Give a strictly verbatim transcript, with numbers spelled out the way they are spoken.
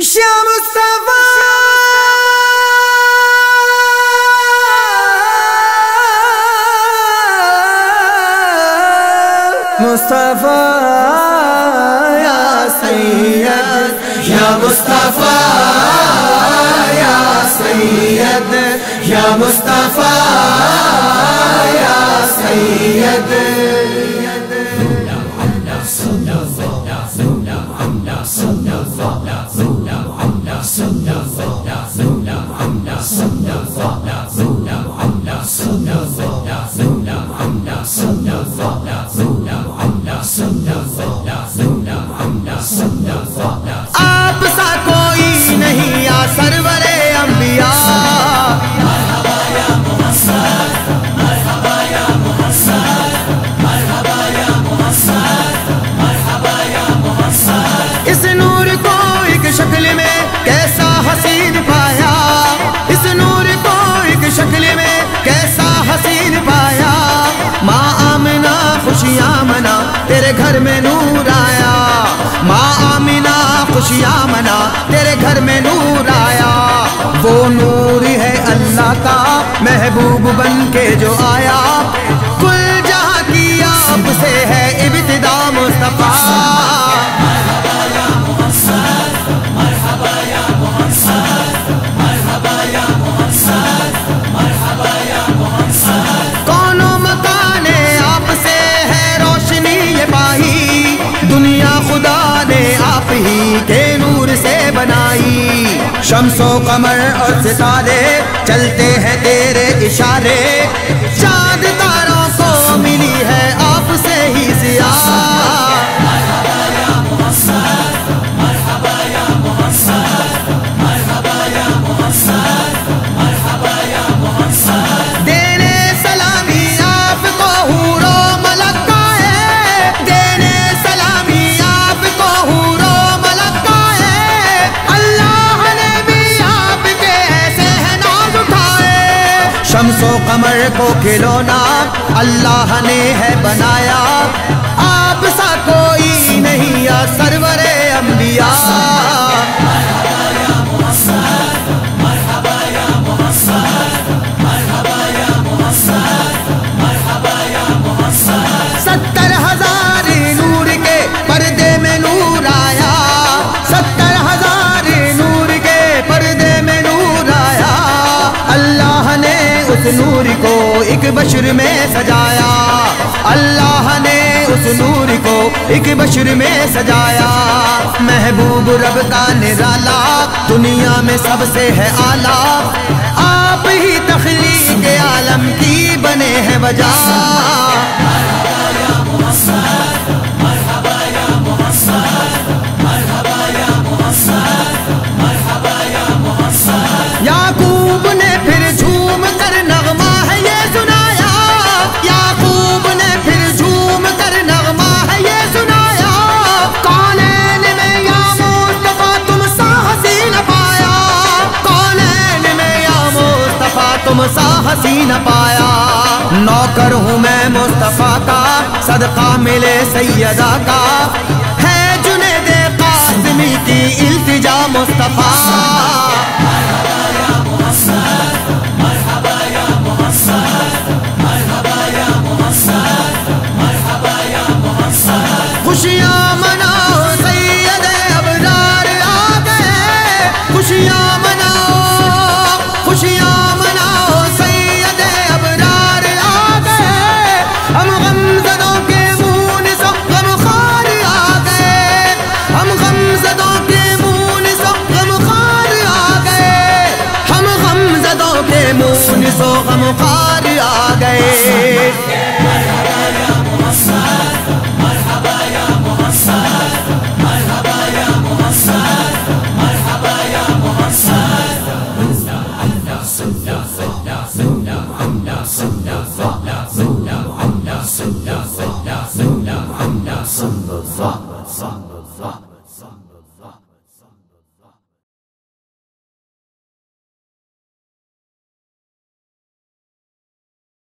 یا مصطفیٰ مصطفیٰ یا سید یا مصطفیٰ یا سید یا مصطفیٰ یا سید آپ سا کوئی نہیں یا سرور انبیاء مرحبا یا محمد مرحبا یا محمد مرحبا یا محمد مرحبا یا محمد اس نور کو ایک شکل میں کیسا حسین پایا اس نور کو ایک شکل میں کیسا حسین پایا ماں آمنہ خوشیاں منا تیرے گھر میں نور آیا ماں آمنہ خوشیاں منا تیرے گھر میں نور آیا وہ نور ہے اللہ کا محبوب بن کے جو آیا کل جہاں کی آپ سے ہے ابتدا مصطفیٰ مرحبا یا محمد مرحبا یا محمد مرحبا یا محمد مرحبا یا محمد کونو مکان آپ سے ہے روشنی یہ پائی دنیا خدا نے آپ ہی کے نور سے بنائی شمس و قمر اور ستارے چلتے ہیں تیرے اشارے چاند تاروں کو ملی ہے آپ سے ہی ضیاء مرحبا یا محمد مرحبا یا محمد مرحبا یا محمد مرحبا یا محمد دینے سلامی آپ کو حور و ملک کا ہے دینے سلامی آپ کو حور و ملک کا ہے اللہ نے بھی آپ کے ایسے ہیں ناز اٹھائے شمس و قمر کو کھلونا اللہ نے ہے بنایا آپ سا کوئی نہیں یا سرور انبیاء مرحبا یا محمد مرحبا یا محمد مرحبا یا محمد مرحبا یا محمد ستر ہزار نور کے پردے میں نور آیا ستر ہزار نور کے پردے میں نور آیا اللہ نے اس نور کو ایک بشر میں سجایا اللہ نے اس نور کو ایک بشر میں سجایا محبوب رب کا نرالا دنیا میں سب سے ہے اعلیٰ آپ ہی تخلیق عالم کی بنے ہیں وجہ مرحبا یا محمد مرحبا یا محمد مرحبا یا محمد مرحبا یا محمد یعقوب نے پھر جھوم کر نغمہ ہے یہ سنایا یعقوب نے پھر جھوم کر نغمہ ہے یہ سنایا کونین میں یا مصطفیٰ تم سا حسین پایا کونین میں یا مصطفیٰ تم سا حسین پایا نوکر ہوں میں مصطفیٰ کا صدقہ ملے سیدہ کا ہے جنید قاسمی کی التجا مصطفیٰ مرحبا یا محمد مرحبا یا محمد مرحبا یا محمد مرحبا یا محمد خوشیاں مناؤ سید ابرار آ گئے خوشیاں مناؤ خوشیاں مناؤ سید ابرار آ گئے ہم غمزدوں کے منہ سے غم خوار آ گئے ہم غمزدوں کے منہ سے غم خوار آ گئے ہم غمزدوں کے منہ سے غم خوار آ گئے مرحبا یا محمد مرحبا یا محمد مرحبا یا محمد مرحبا یا محمد اللہ صلی اللہ صلی اللہ